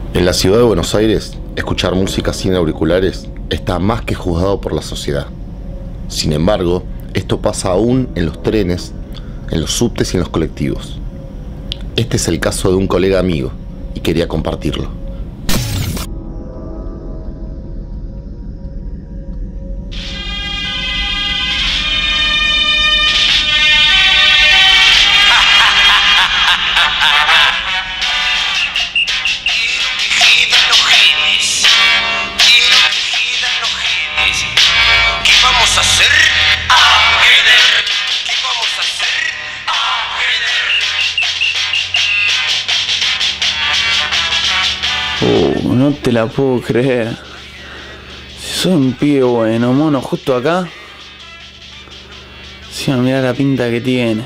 En la ciudad de Buenos Aires, escuchar música sin auriculares está más que juzgado por la sociedad. Sin embargo, esto pasa aún en los trenes, en los subtes y en los colectivos. Este es el caso de un colega amigo y quería compartirlo. No te la puedo creer. Si soy un pibe bueno, mono, justo acá. Sí, mirá la pinta que tiene.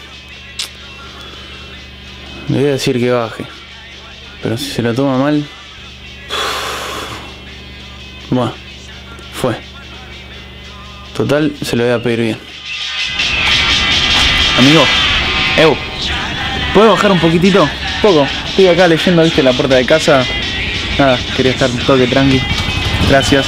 Le voy a decir que baje. Pero si se lo toma mal... Bueno, fue. Total, se lo voy a pedir bien. Amigo, ¿puedes bajar un poquitito? Poco. Estoy acá leyendo, viste, la puerta de casa. Nada, quería estar un toque tranqui. Gracias.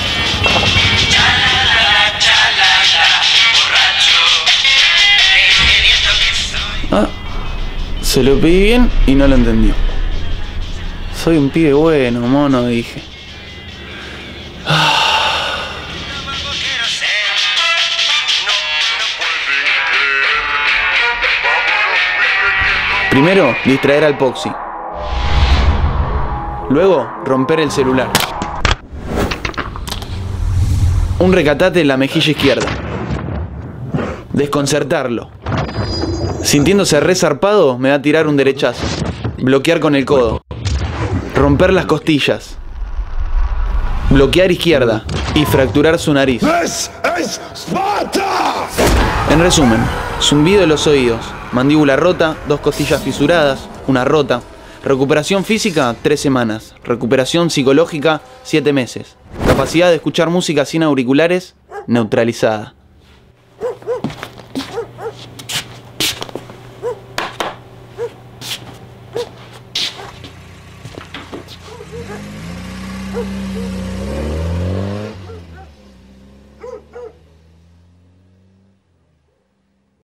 Ah, se lo pedí bien y no lo entendió. Soy un pibe bueno, mono, dije. Primero, distraer al Poxy. Luego, romper el celular. Un recatate en la mejilla izquierda. Desconcertarlo. Sintiéndose resarpado, me va a tirar un derechazo. Bloquear con el codo. Romper las costillas. Bloquear izquierda. Y fracturar su nariz. En resumen, zumbido de los oídos, mandíbula rota, 2 costillas fisuradas, una rota. Recuperación física, 3 semanas. Recuperación psicológica, 7 meses. Capacidad de escuchar música sin auriculares, neutralizada.